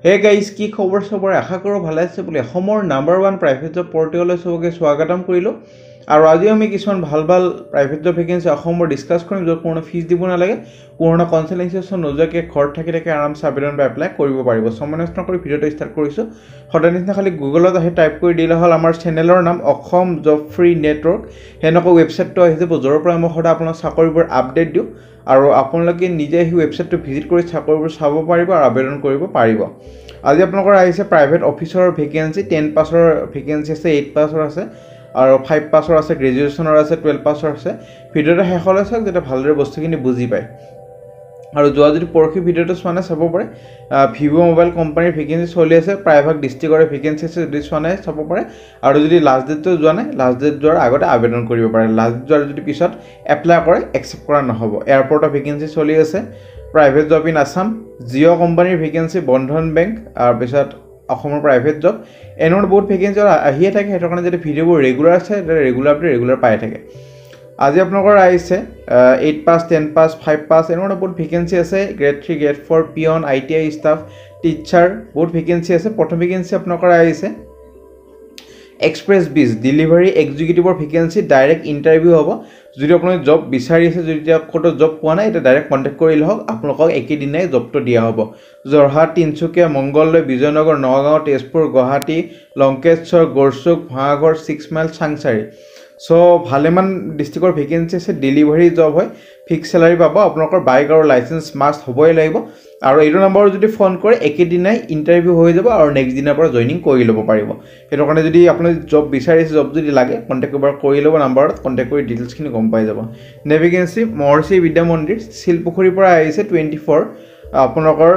Hey guys, কি খবৰ সবৰ আশা কৰো ভালে আছে বুলি অসমৰ নাম্বাৰ 1 প্ৰাইভেট জব পৰ্টেললৈ সবকে স্বাগতম কৰিলো আৰু আজি আমি কিছুমান ভাল প্ৰাইভেট জব ভেকেন্সি অসমৰ ডিসকাস কৰিম যত কোনো ফিজ দিব নালাগে কোনো কনসালটেন্সি নোজোৱাকে ঘৰ থাকি আৰামছে আবেদন এপ্লাই কৰিব পাৰিব সমনস্ত কৰি ভিডিওটো ষ্টাৰ্ট কৰিছো সদায় নিচিনা খালি গুগলত আহি টাইপ কৰি দিলে হল আমাৰ চেনেলৰ নাম অসম জব ফ্ৰী নেটৱৰ্ক হেনক ৱেবসাইটটো আহি যাব যৰ পৰা মই সদায় আপোনাক চাকৰিবোৰ আপডেট দিও আৰু আপোনালোকে নিজে এই ৱেবসাইটটো ভিজিট কৰি চাকৰিবোৰ চাব পাৰিব আৰু আবেদন কৰিব পাৰিব আজি আপোনালোকৰ আহিছে প্ৰাইভেট অফিচৰ ভেকেন্সি 10 পাছৰ ভেকেন্সি আছে 8 পাছৰ আছে আৰু 5 পাছৰ আছে গ্ৰেজুৱেচনৰ আছে 12 পাছৰ আছে ভিডিওটো শেষলৈ চাওক যেটা ভালদৰে বস্তুখিনি বুজি পায় আৰু যোৱা যদি পৰখি ভিডিওটো চোৱানে চাব পাৰে ভিভো মোবাইল কোম্পানীৰ ভেকেন্সি চলি আছে প্ৰাইভেট ডিস্ট্ৰিক্টৰ ভেকেন্সি আছে যদি চোৱানে চাব পাৰে আৰু যদি লাষ্ট ডেটটো যোৱা নাই লাষ্ট ডেট যোৱাৰ আগতে আবেদন কৰিব পাৰে লাষ্ট যোৱাৰ যদি পিছত এপ্লাই কৰে একচেপ্ট কৰা নহব এয়াৰপৰ্টৰ ভেকেন্সি চলি আছে private job in Assam Jio কোম্পানীৰ ভেকেন্সি বন্ধন বেংক আৰু পিছত অসমৰ প্ৰাইভেট জব এনৰ বহুত ভেকেন্সি আহিয়ে থাকে হেতৰ কাৰণে যদি ভিডিওবোৰ ৰেগুলাৰ আছে ৰেগুলাৰ পাই থাকে আজি আপোনালোকৰ আহিছে 8 পাস 10 পাস 5 পাস এনৰ বহুত ভেকেন্সি আছে গ্ৰেড 3 গ্ৰেড 4 পিয়ন আইটিআই ষ্টাফ টিচাৰ বহুত ভেকেন্সি আছে প্ৰথম ভেকেন্সি আপোনালোকৰ আহিছে এক্সপ্ৰেছ বিজ ডেলিভাৰী এক্সিকিউটিভৰ ভেকেন্সি ডাইৰেক্ট ইন্টাৰভিউ হ'ব যদি আপুনি জব বিচাৰি আছে যদি কোটো জব পোৱা নাই এটা ডাইৰেক্ট কন্টাক্ট কৰিলে হক আপোনালোকক একেদিনাই জবটো দিয়া হ'ব জৰহাট তিনচুকীয়া মংগলদৈ বিজয়নগৰ নগাঁও তেজপুৰ গুৱাহাটী লংকেশ্বৰ গৰচুক ভাঙাঘৰ 6 মাইল চাংচাৰী সো ভালেমান ডিস্ট্ৰিক্টৰ ভেকেন্সি আছে ডেলিভাৰী জব হয় ফিক্স স্যালাৰি পাব আপোনালোকৰ বাইক আৰু লাইসেন্স মাস্ট হ'বই লাগিব আৰু এইটো নম্বৰ যদি ফোন কৰে একেদিনাই ইন্টাৰভিউ হৈ যাব আৰু নেক্সট দিনৰ পৰা জয়েনিং কৰি ল'ব পাৰিব হেতৰ কাৰণে যদি আপুনি জব বিচাৰিছে জব যদি লাগে কন্টাক্ট কৰি ল'ব নম্বৰত কন্টাক্ট কৰি ডিটেইলছখিনি গম পাই যাব নেভিগেন্সি মহৰ্ষি বিদ্যা মন্দিৰ শিলপুখুৰীৰ পৰা আহিছে 24 আপোনালোকৰ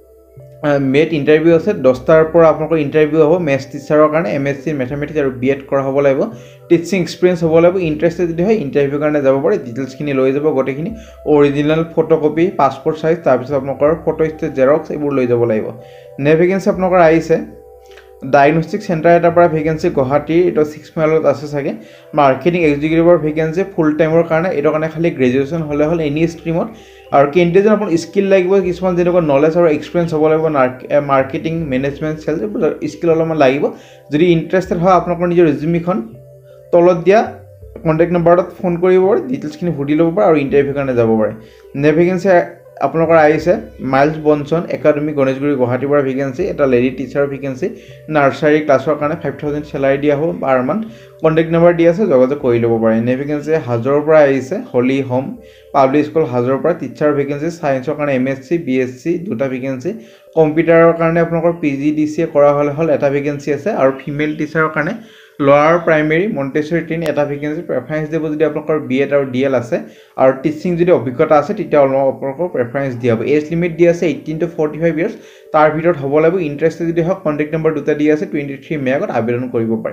মেট ইন্টাৰভিউ আছে 10টাৰ পৰা আপোনালোকৰ ইন্টাৰভিউ হ'ব মেথছ টিচাৰৰ কাৰণে এমএসসি মেথমেটিক্স আৰু বিএড কৰা হ'ব লাগিব টিচিং এক্সপেৰিয়েন্স হ'ব লাগিব ইন্টাৰেষ্টেড যদি হয় ইন্টাৰভিউ কাৰণে যাব পাৰে ডিটেইলছখিনি লৈ যাব গটেখিনি অৰিজিনাল ফটোকপি পাসপোৰ্ট সাইজ তাৰ পিছত আপোনালোকৰ ফটো ষ্টেট জেৰক্স এইবোৰ লৈ যাব লাগিব নেভিগেন্সি আপোনালোকৰ আহিছে ডায়াগনস্টিক সেন্টাৰ এটাৰ পৰা ভেকেন্সি গুৱাহাটী এটা 6 মাইলত আছে সাগে মাৰ্কেটিং এক্সিকিউটিভৰ ভেকেন্সি ফুল টাইমৰ কাৰণে এটো কাৰণে খালি গ্ৰেজুৱেচন হলে হল এনি ষ্ট্ৰীমত আৰু কেণ্ডিডেটৰ আপোন স্কিল লাগিব কিছুমান যেনেকৈ নলেজ আৰু এক্সপেৰিয়েন্স হ'ব লাগিব মাৰ্কেটিং মেনেজমেন্ট সেলছ স্কিল অলপমান লাগিব যদি ইন্টাৰেষ্টেড হয় আপোনালোকৰ নিজৰ ৰিজিউমিখন তলত দিয়া কন্টাক্ট নম্বৰত ফোন কৰিব পাৰে ডিটেইলছখিনি সুধি ল'ব পাৰে আৰু ইন্টাৰভিউ কাৰণে যাব পাৰে নেভিগেন্সি আপোনালোকৰ আহিছে মাইলছ বনছন একাডেমি গণেশগুৰি গুৱাহাটীৰ পৰা ভেকেন্সি এটা লেডি টিচাৰ ভেকেন্সি নাৰ্সাৰী ক্লাছৰ কাৰণে 5000 স্যালাৰি দিয়া হ'ব পাৰ মান্থ কন্টাক্ট নম্বৰ দি আছে যোগাযোগ কৰি ল'ব পাৰে নেভিগেন্সি হাজৰৰ পৰা আহিছে হলি হোম পাব্লিক স্কুল হাজৰৰ পৰা টিচাৰ ভেকেন্সি সায়েন্সৰ কাৰণে এমএসসি বিএসসি দুটা ভেকেন্সি কম্পিউটাৰৰ কাৰণে আপোনালোকৰ পিজিডিসি কৰা হল এটা ভেকেন্সি আছে আৰু ফিমেল টিচাৰৰ কাৰণে লোৱাৰ প্ৰাইমেৰী মন্টেছৰী ট্ৰেইন এটা ভেকেন্সি প্ৰেফাৰেন্স দিব যদি আপোনালোকৰ বিএড আৰু ডিএল আছে আৰু টিচিং যদি অভিজ্ঞতা আছে তেতিয়া আপোনালোকৰ প্ৰেফাৰেন্স দিয়া হ'ব এজ লিমিট দিয়া আছে 18 to 45 ইয়াৰ্স তাৰ ভিতৰত হ'ব লাগিব ইন্টাৰেষ্টেড যদি হয় কন্টাক্ট নম্বৰ দুটা দিয়া আছে 23 মে আগত আবেদন কৰিব পাৰে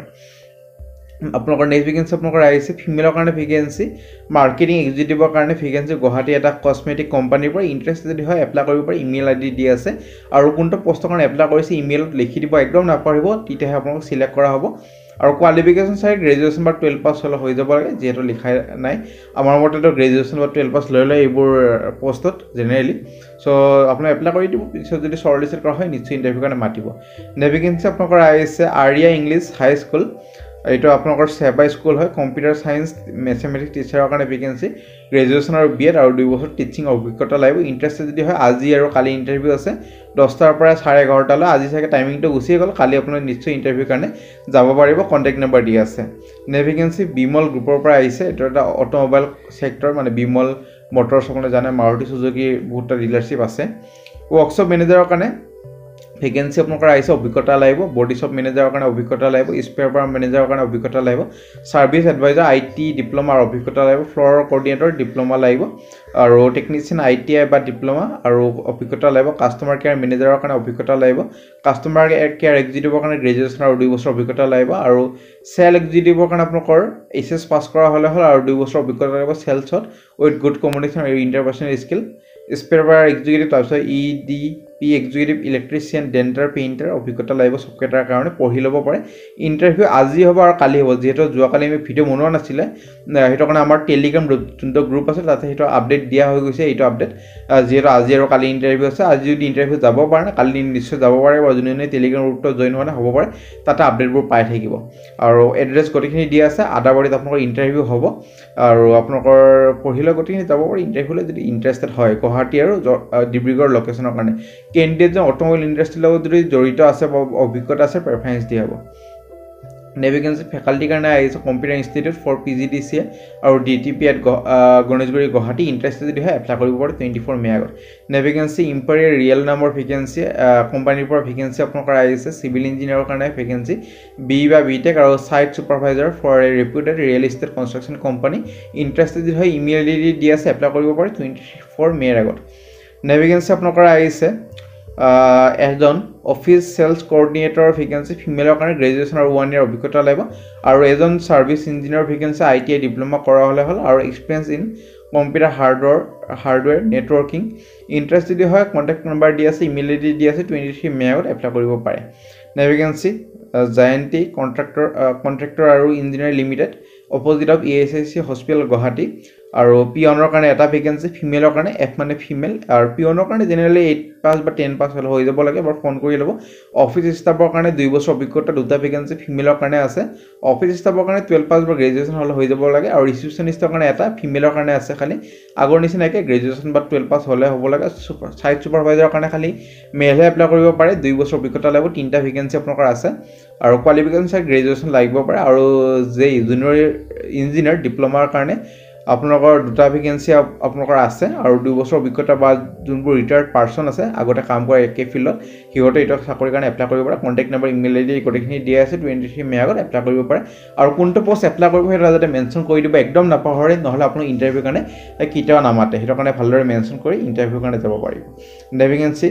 আপোনালোকৰ নেক্সট ভেকেন্সি আপোনালোকৰ আহিছে ফিমেলৰ কাৰণে ভেকেন্সি মাৰ্কেটিং এক্সিকিউটিভৰ কাৰণে ভেকেন্সি গুৱাহাটী এটা কসমেটিক কোম্পানীৰ পৰা ইন্টাৰেষ্টেড যদি হয় এপ্লাই কৰিব পাৰে ইমেইল আইডি দি আছে আৰু কোনটো পোষ্টৰ কাৰণে এপ্লাই কৰিছে ইমেইলত লিখি দিব একদম নাপাহৰিব তেতিয়াহে আপোনালোক সিলেক্ট কৰা হ'ব আৰু কোৱালিফিকেশন চাই গ্ৰেজুৱেচন বা 12 পাস হলে হৈ যাব লাগে যেহেতু লিখা নাই আমাৰ মতেটো গ্ৰেজুৱেচন বা 12 পাস লৈ এইবোৰ পোষ্টত জেনাৰেলি সো আপুনি এপ্লাই কৰি দিব পিছত যদি শৰ্টলিস্টেড কৰা হয় নিশ্চয় ইন্টাৰভিউ কাৰণে মাতিব নেভিগেন্সি আপোনালোকৰ আহিছে আৰিয়া ইংলিছ হাই স্কুল এইটো আপোনালোকৰ সেবা স্কুল হয় কম্পিউটাৰ সায়েন্স মেথমেটিক্স টিচাৰৰ কাৰণে ভেকেন্সি গ্ৰেজুৱেচন আৰু বিএড আৰু 2 বছৰ টিচিং অভিজ্ঞতা লাগিব ইন্টাৰেষ্টেড যদি হয় আজি আৰু কালি ইন্টাৰভিউ আছে 10টাৰ পৰা 11:30 লৈ আজি থাকে টাইমিংটো গুছি গল কালি আপুনি নিশ্চয় ইন্টাৰভিউ কাৰণে যাব পাৰিব কন্টাক্ট নম্বৰ দি আছে নেভিগেন্সি বিমল গ্ৰুপৰ পৰা আহিছে এটা এটা অটোমোবাইল সেক্টৰ মানে বিমল মটৰছ সকলে জানে মাৰুতি সুজুকি বহুতটা ডিলাৰশিপ আছে ওয়াৰ্কশপ মেনেজাৰৰ কাৰণে ভেকেন্সি আপোনালোকৰ আহিছে অভিজ্ঞতা লাগিব বডি শপ মেনেজাৰৰ কাৰণে অভিজ্ঞতা লাগিব স্পেয়াৰ পাৰ্ট মেনেজাৰৰ কাৰণে অভিজ্ঞতা লাগিব সাৰ্ভিস এডভাইজাৰ আইটি ডিপ্লোমা আৰু অভিজ্ঞতা লাগিব ফ্লোৰ কোঅৰ্ডিনেটৰ ডিপ্লোমা লাগিব আৰু টেকনিচিয়ান আইটিআই বা ডিপ্লোমা আৰু অভিজ্ঞতা লাগিব কাস্টমাৰ কেয়াৰ মেনেজাৰৰ কাৰণে অভিজ্ঞতা লাগিব কাস্টমাৰ কেয়াৰ এক্সিকিউটিভৰ কাৰণে গ্ৰেজুৱেচন আৰু 2 বছৰ অভিজ্ঞতা লাগিব আৰু সেল এক্সিকিউটিভৰ কাৰণে আপোনালোকৰ এইচএছ পাস কৰা হলে হল আৰু 2 বছৰ অভিজ্ঞতা লাগিব সেলছত উইথ গুড কমিউনিকেশ্যন আৰু interpersonal skill spare part executive তাৰপিছত EDP executive electrician denter painter অভিজ্ঞতা লাগিব চবকেইটাৰ কাৰণে পঢ়ি ল'ব পাৰে ইণ্টাৰভিউ আজি হ'ব আৰু কালি হ'ব যিহেতু যোৱাকালি আমি ভিডিঅ' বনোৱা নাছিলে সেইটো কাৰণে আমাৰ টেলিগ্ৰাম যোনটো গ্ৰুপ আছে তাতে সেইটো আপডেট দিয়া হৈ গৈছে এইটো আপডেট যিহেতু আজি আৰু কালি ইণ্টাৰভিউ আছে আজি যদি ইণ্টাৰভিউ যাব পাৰে না কালি নিশ্চয় যাব পাৰে বা যোনে টেলিগ্ৰাম গ্ৰুপটো জইন হোৱা হ'ব পাৰে তাতে আপডেটবোৰ পাই থাকিব আৰু এড্ৰেছ গোটেইখিনি দিয়া আছে আদাবাৰীত আপোনালোকৰ ইণ্টাৰভিউ হ'ব আৰু আপোনালোকৰ পঢ়িলে গোটেইখিনি যাব পাৰে ইণ্টাৰভিউলৈ যদি ইণ্টাৰেষ্টেড হয় গুৱাহাটী আৰু ডিব্ৰুগড় লোকেশ্যনৰ কাৰণে কেণ্ডিডেট যে অট'মোবাইল ইণ্ডাষ্ট্ৰীৰ লগত যদি জড়িত আছে বা অভিজ্ঞতা আছে প্ৰেফাৰেঞ্চ দিয়া হ'ব নেভিগেঞ্চি ফেকাল্টিৰ কাৰণে আহিছে কম্পিউটাৰ ইনষ্টিটিউট ফৰ PGDCA আৰু DTP at Ganeshguri Guwahati interested যদি হয় এপ্লাই কৰিব পাৰে 24 মে আগত নেভিগেঞ্চি ইম্পেৰিয়েল ৰিয়েল নামৰ ভেকেঞ্চি কোম্পানীৰ পৰা ভেকেঞ্চি আপোনালোকৰ আহিছে চিভিল ইঞ্জিনিয়াৰৰ কাৰণে ভেকেঞ্চি বি বা বিটেক আৰু site supervisor for a reputed real estate construction company interested যদি হয় ইমেইল ID দি আছে এপ্লাই কৰিব পাৰে 24 মে আগত নেভিগেঞ্চি আপোনালোকৰ আহিছে এজন অফিচ সেলছ কোঅৰ্ডিনেটৰ ভেকেঞ্চি ফিমেলৰ কাৰণে গ্ৰেজুৱেশ্যন আৰু 1 ইয়াৰ অভিজ্ঞতা লাগিব আৰু এজন service engineer vacancy ITI diploma কৰা হ'লে হ'ল আৰু experience in computer hardware networking interest যদি হয় কন্টাক্ট নম্বৰ দি আছে ইমেইল ID দি আছে 23 মে আগত এপ্লাই কৰিব পাৰে নেভিগেঞ্চি জায়ন্তি কন্ট্ৰাক্টৰ আৰু engineer limited opposite of ESIC hospital Guwahati আৰু পিয়নৰ কাৰণে এটা ভেকেঞ্চি ফিমেলৰ কাৰণে F মানে ফিমেল আৰু পিয়নৰ কাৰণে জেনেৰেলি 8 পাস বা 10 পাস হৈ যাব লাগে বা ফোন কৰি ল'ব অফিচ ষ্টাফৰ কাৰণে 2 বছৰ অভিজ্ঞতা দুটা ভেকেঞ্চি ফিমেলৰ কাৰণে আছে অফিচ ষ্টাফৰ কাৰণে 12 পাস বা গ্ৰেজুৱেশ্যন হ'লে হৈ যাব লাগে আৰু ৰিসেপশনিষ্টৰ কাৰণে এটা ফিমেলৰ কাৰণে আছে খালি আগৰ নিচিনাকৈ গ্ৰেজুৱেশ্যন বা 12 পাস হ'লে হ'ব লাগে সাইট ছুপাৰভাইজাৰৰ কাৰণে খালি মেলহে এপ্লাই কৰিব পাৰে 2 বছৰ অভিজ্ঞতা লাগিব তিনটা ভেকেঞ্চি আপোনালোকৰ আছে আৰু কোৱালিফিকেশ্যন গ্ৰেজুৱেশ্যন লাগিব পাৰে আৰু যে জুনিয়ৰ ইঞ্জিনিয়াৰ ডিপ্লোমাৰ কাৰণে আপোনালোকৰ দুটা ভেকেঞ্চি আপোনালোকৰ আছে আৰু 2 বছৰ অভিজ্ঞতা বা যোনবোৰ ৰিটায়াৰ্ড পাৰ্সন আছে আগতে কাম কৰা একে ফিল্ডত হিহঁতে এটা চাকৰিৰ কাৰণে এপ্লাই কৰিব পাৰে কন্টাক্ট নম্বৰ ইমেইল ID গোটেইখিনি দিয়া আছে 23 মে আগত এপ্লাই কৰিব পাৰে আৰু কোনটো পোষ্ট এপ্লাই কৰিব সেইটো যাতে মেনশ্যন কৰি দিব একদম নাপাহৰে নহলে আপুনি ইন্টাৰভিউ কাৰণে কিটাও নামাতে সেইটো কাৰণে ভালদৰে মেনশ্যন কৰি ইন্টাৰভিউ কাৰণে যাব পাৰিব ভেকেঞ্চি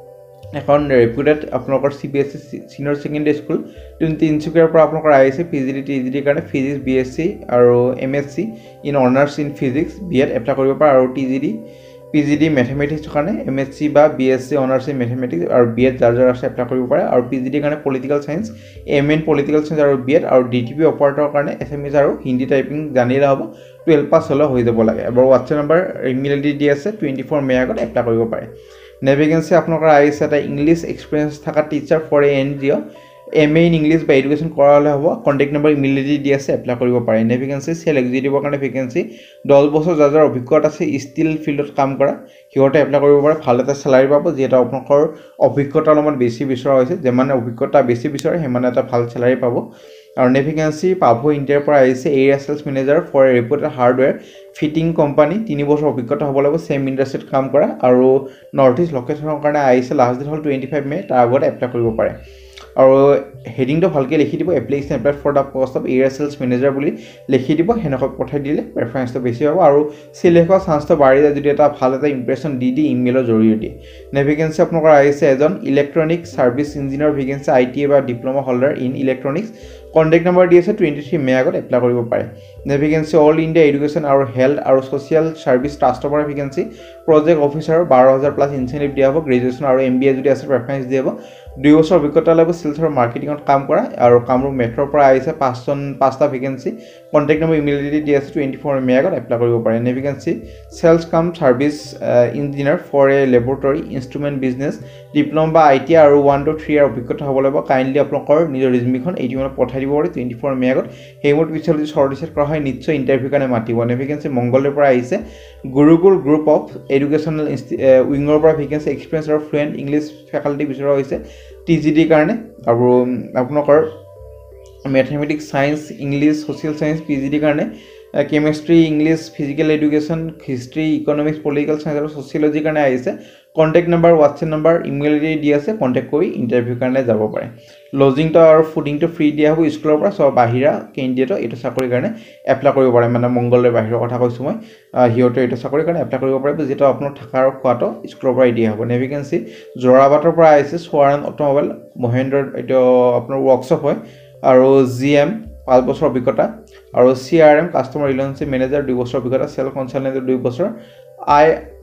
এখন ৰেপুটেড আপোনালোকৰ CBSE সিনিয়ৰ সেকেন্ডাৰী স্কুল তিনচুকীয়াৰ পৰা আপোনালোকৰ আহিছে PGD TGD কাৰণে ফিজিক্স BSc আৰু MSc in honours in physics B.Ed apply কৰিব পাৰে আৰু TGD PGD মেথমেটিক্স কাৰণে MSc বা BSc অনাৰ্স ইন মেথমেটিক্স আৰু B.Ed যাৰ আছে এপ্লাই কৰিব পাৰে আৰু PGD কাৰণে political science MA in political science আৰু B.Ed আৰু DTP অপাৰেটৰ কাৰণে এছএমএছ আৰু হিন্দী টাইপিং জানিলে হ'ব 12 পাস হ'লে হৈ যাব লাগে আৰু WhatsApp নম্বৰ ইমেইল ID দি আছে 24 মে আগত এপ্লাই কৰিব পাৰে নেভিগেঞ্চি আপোনালোকৰ আহিছে এটা ইংলিছ এক্সপিৰিয়েন্স থকা teacher for a NGO MA in English বা এডুকেশ্যন কৰা হ'লে হ'ব কন্টাক্ট নম্বৰ ইমেইল ID দি আছে এপ্লাই কৰিব পাৰে নেভিগেঞ্চি সেল এক্সিকিউটিভৰ কাৰণে ভেকেঞ্চি 10 বছৰ যাৰ অভিজ্ঞতা আছে ষ্টিল ফিল্ডত কাম কৰা হিহঁতে এপ্লাই কৰিব পাৰে ভাল এটা স্যালাৰি পাব যিহেতু আপোনালোকৰ অভিজ্ঞতাৰ লগত বেছি বিচৰা হৈছে যেমানে অভিজ্ঞতা বেছি বিচাৰে হেমানে এটা ভাল স্যালাৰি পাব আৰু নেভিগেঞ্চি পাভো ইণ্ডিয়াৰ পৰা আহিছে area sales manager for a reputed hardware fitting company 3 বছৰ অভিজ্ঞতা হ'ব লাগিব সেম ইণ্ডাষ্ট্ৰীত কাম কৰা আৰু নৰ্থ ইষ্ট লোকেশ্যনৰ কাৰণে আহিছে লাষ্ট ডেট হ'ল 25 মে তাৰ আগত এপ্লাই কৰিব পাৰে আৰু হেডিংটো ভালকৈ লিখি দিব application apply for the post of area sales manager বুলি লিখি দিব হেনকৈ পঠাই দিলে প্ৰেফাৰেন্সটো বেছি হ'ব আৰু সিলেক্ট হোৱা চান্সটো বাঢ়ি যায় যদি এটা ভাল এটা ইমপ্ৰেছন দি ইমেইলৰ জৰিয়তে নেভিগেঞ্চি আপোনালোকৰ আহিছে এজন electronic service engineer vacancy ITI বা diploma holder in electronics contact number দি আছে 23 মে আগত এপ্লাই কৰিব পাৰে নেভিগেঞ্চি অল ইণ্ডিয়া এডুকেশ্যন আৰু হেল্থ আৰু সোশ্যাল সাৰ্ভিস ট্ৰাষ্টৰ পৰা vacancy project officer 12000 plus incentive দিয়া হ'ব গ্ৰেজুৱেশ্যন আৰু MBA যদি আছে প্ৰেফাৰেন্স দিয়া হ'ব 2 বছৰ অভিজ্ঞতা লাগিব সেলছ আৰু মাৰ্কেটিঙত কাম কৰা আৰু কামৰূপ মেট্ৰৰ পৰা আহিছে 5টা vacancy contact number email ID দি আছে 24 মে আগত এপ্লাই কৰিব পাৰে নেভিগেঞ্চি সেলছ কাম service engineer for a laboratory instrument business diploma বা ITI আৰু 1 to 3 ইয়াৰ অভিজ্ঞতা হ'ব লাগিব কাইণ্ডলি আপোনালোকৰ নিজৰ ৰিজুমিখন এইটিমত পঠাই দিব পাৰে 24 মে আগত হেমত পিছৰ যদি শৰ্টলিষ্ট কৰা হয় নিশ্চয় ইণ্টাৰভিউ কাৰণে মাতিব নেভিগেঞ্চি মংগলৰ পৰা আহিছে গুৰুকুল গ্ৰুপ অফ এডুকেশ্যনেল উইঙৰ পৰা ভেকেঞ্চি এক্সপিৰিয়েন্স আৰু ফ্লুৱেণ্ট ইংলিছ ফেকাল্টি বিচৰা হৈছে TGD কাৰণে আৰু আপোনালোকৰ mathematics science English social science PGD কাৰণে chemistry English physical education history economics political science আৰু সোশিয়োলজি কাৰণে আহিছে contact number WhatsApp number email ID দি আছে কন্টাক্ট কৰি ইন্টাৰভিউ কাৰণে যাব পাৰে লজিংটো আৰু ফুডিংটো ফ্ৰী দিয়া হ'ব স্কুলৰ পৰা সব বাহিৰা কেণ্ডিডেটৰ এইটো চাকৰিৰ কাৰণে এপ্লাই কৰিব পাৰে মানে মংগলৰ বাহিৰৰ কথা কৈছো মই হিহঁতে এইটো চাকৰিৰ কাৰণে এপ্লাই কৰিব পাৰে যেটো আপোনাৰ থাকা আৰু খোৱাটো স্কুলৰ পৰা দিয়া হ'ব নেভিগেঞ্চি জোৰাবাটৰ পৰা আহিছে সোৱাৰান অটোমোবাইল মহেন্দ্ৰ এইটো আপোনাৰ ওয়াৰ্কশপ হয় আৰু GM 5 বছৰ অভিজ্ঞতা আৰু CRM কাস্টমাৰ ৰিলেশনশ্বিপ মেনেজাৰ 2 বছৰ অভিজ্ঞতা সেল কনসালটেন্ট 2 বছৰ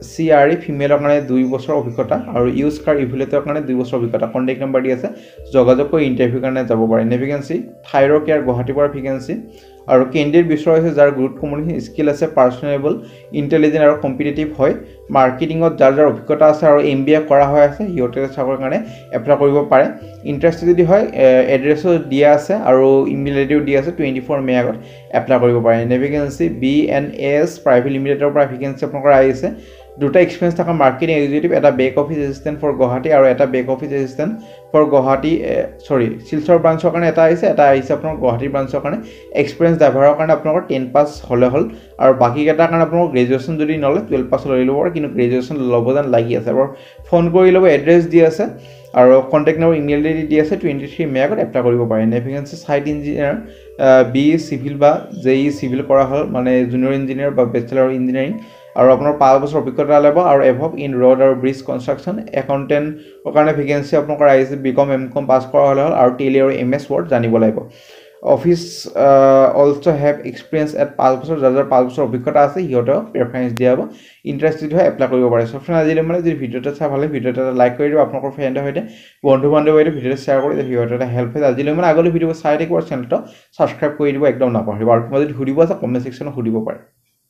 CRE ফিমেলৰ কাৰণে 2 বছৰৰ অভিজ্ঞতা আৰু ইউজ কাৰ ইভ্যালুৱেটৰৰ কাৰণে 2 বছৰৰ অভিজ্ঞতা কন্টাক্ট নম্বৰ দি আছে যোগাযোগ কৰি ইন্টাৰভিউ কাৰণে যাব পাৰে ভেকেন্সি থাইৰয়ড কেয়াৰ গুৱাহাটীৰ পৰা ভেকেন্সি আৰু কেন্দ্ৰীয় বিচৰা হৈছে যাৰ গ্ৰুপ কমিউনিকেশ্যন স্কিল আছে পাৰ্সনেবল ইন্টেলিজেন্ট আৰু কম্পিটিটিভ হয় মাৰ্কেটিংত যাৰ অভিজ্ঞতা আছে আৰু MBA কৰা হৈ আছে হিয়তে চাকৰ কাৰণে এপ্লাই কৰিব পাৰে ইন্টাৰেস্টেড যদি হয় এড্ৰেছও দিয়া আছে আৰু ইমেইল আইডিও দিয়া আছে 24 মে আগত এপ্লাই কৰিব পাৰে ভেকেন্সি BNS প্ৰাইভেট লিমিটেডৰ পৰা ভেকেন্সি আপোনালোকৰ আহিছে দুটা এক্সপেৰিয়েন্স থকা মাৰ্কেটিং এক্সিকিউটিভ এটা back office assistant for Guwahati আৰু এটা back office assistant for Guwahati Silchar ব্ৰাঞ্চৰ কাৰণে এটা আহিছে আপোনাৰ গুৱাহাটী ব্ৰাঞ্চৰ কাৰণে এক্সপেৰিয়েন্স ড্ৰাইভাৰৰ কাৰণে আপোনালোকৰ 10 পাছ হলে হল আৰু বাকি কেইটাৰ কাৰণে আপোনালোকৰ গ্ৰেজুৱেচন যদি নলে 12 পাছ লৈ ল'ব কিন্তু গ্ৰেজুৱেচন ল'ব যেন লাগি আছে আৰু ফোন কৰি ল'ব এড্ৰেছ দি আছে আৰু কন্টাক্ট নম্বৰ ইমেইল আইডি দি আছে 23 মে আগত এপ্লাই কৰিব পাৰে vacancy site engineer B civil বা জেই সিভিল কৰা হল মানে জুনিয়ৰ ইঞ্জিনিয়াৰ বা বেচেলৰ ইঞ্জিনিয়াৰিং আৰু আপোনাৰ 5 বছৰ অভিজ্ঞতা লাগিব আৰু এভব ইন ৰোড আৰু ব্ৰিজ কনষ্ট্ৰাকচন একাউন্টেন্টৰ কাৰণে ভেকেন্সি আপোনালোকৰ আহিছে বিকম এমকম পাছ কৰা হলে হল আৰু টেলি আৰু MS ওয়ার্ড জানিব লাগিব office also have experience at 5 বছৰ যাৰ 5 বছৰ অভিজ্ঞতা আছে হিয়তে প্ৰেফাৰেন্স দিয়া হ'ব ইন্টাৰেস্টেড হয় এপ্লাই কৰিব পাৰে সো ফ্ৰেন্ড আজিলৈ মানে যদি ভিডিওটা চাই ভালে ভিডিওটা লাইক কৰি দিব আপোনালোকৰ ফ্ৰেণ্ডৰ সৈতে বন্ধু বান্ধৱৰ সৈতে ভিডিওটা শ্বেয়াৰ কৰি দিলে ভিডিওটা হেল্প হয় আজিলৈ মানে আগলৈ ভিডিও চাই থাকিব চেনেলটো সাবস্ক্ৰাইব কৰি দিব একদম নাপাহৰিব আৰু যদি সুধিব আছে কমেন্ট সেকশনত সুধিব পাৰে